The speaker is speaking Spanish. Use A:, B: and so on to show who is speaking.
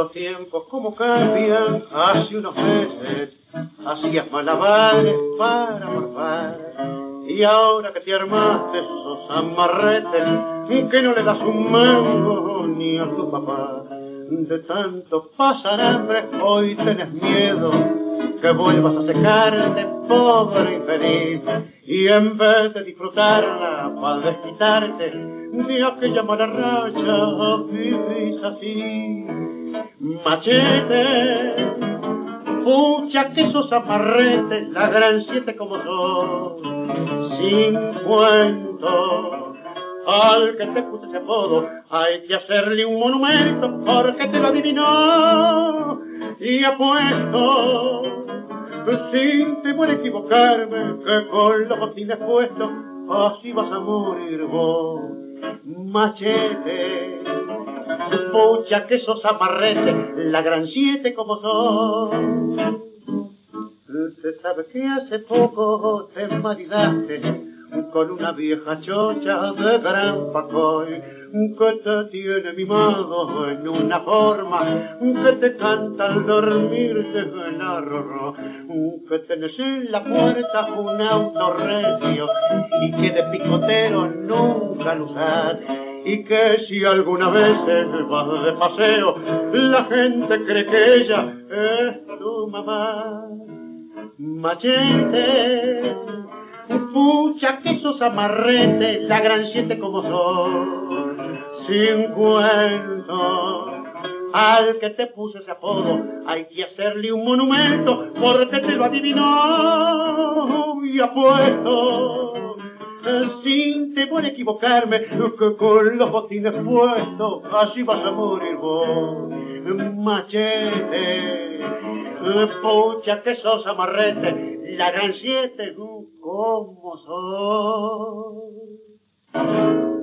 A: Los tiempos como cambian, hace unos meses hacías malabares para morfar, y ahora que te armaste esos amarretes que no le das un mango ni a tu papá, de tanto pasar hambre hoy tenés miedo que vuelvas a secarte, pobre infeliz, y en vez de disfrutarla para desquitarte de aquella mala racha vivís así. Machete, pucha que esos amarretes, la gran siete como son, sin cuento. Al que te puse ese apodo hay que hacerle un monumento porque te lo adivinó y apuesto, sin temor a equivocarme, que con los botines puestos así vas a morir vos. Machete, pucha que esos amarretes, la gran siete como son. Se sabe que hace poco te maridaste con una vieja chocha de gran pacoy, que te tiene mimado en una forma, que te canta al dormirte en arro, que tenés en la puerta un auto recio y que de picotero nunca lo usas, y que si alguna vez vas de paseo la gente cree que ella es tu mamá. Machete, pucha que esos amarretes, la gran siete como son, sin cuento. Al que te puso ese apodo hay que hacerle un monumento porque te lo adivinó y apuesto, sin temor a equivocarme, que con los botines puestos así vas a morir vos. Machete, pucha que esos amarretes, la gran siete como son.